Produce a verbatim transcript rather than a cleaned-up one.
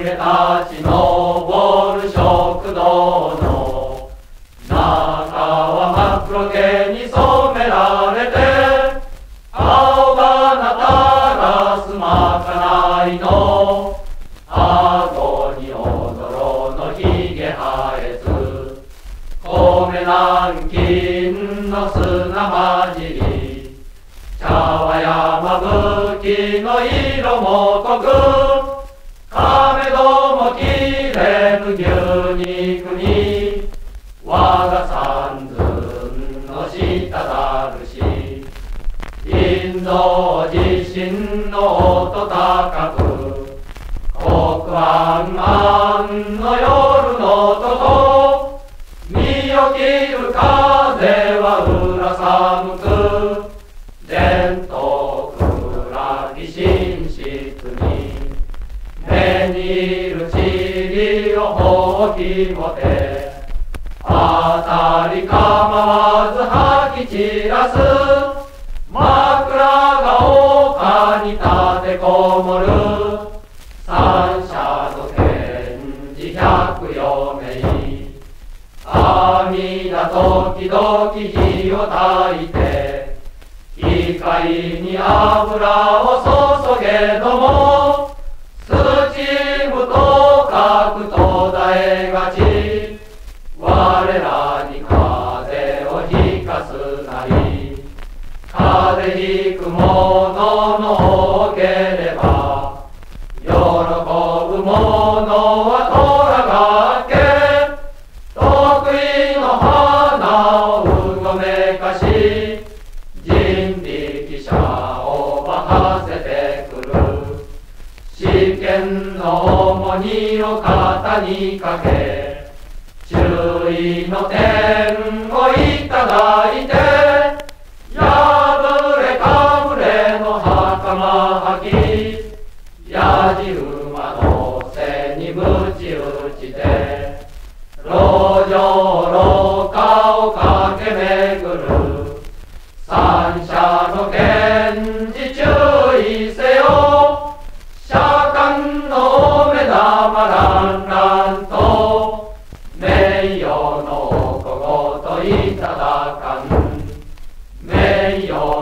げ立ち上る食堂の中は真っ黒けに染められて、青花たらすまかないの顎におどろのひげ生えず、米南京の砂混じり、茶は山吹の色も濃く、亀戸も切れぬ牛肉に我が三寸の舌だるし、インド地震の音高く、黒暗暗の夜の音と、身を切る風は裏寒く、伝統暗き寝室に目にいる塵をほうきもて、あたり構わず吐き散らす、枕が丘に立てこもる、三者の賢治百余名、阿弥陀時々火を焚いて、光に油を注げども、スチームと核とだえがち、我らに風をひかすなり、風ひく者の多ければ、喜ぶ者は虎がけ、得意の花をうごめかし、人力車をばかせてくる。試験の重荷を肩にかけ、注意の点をいただいて、破れかぶれの袴履き、やじ馬の背にむち打ちで、路上廊下を駆け巡る、三者の賢治注意せよ、釈迦の目玉らんらんと、名誉のおこごといただかん、名誉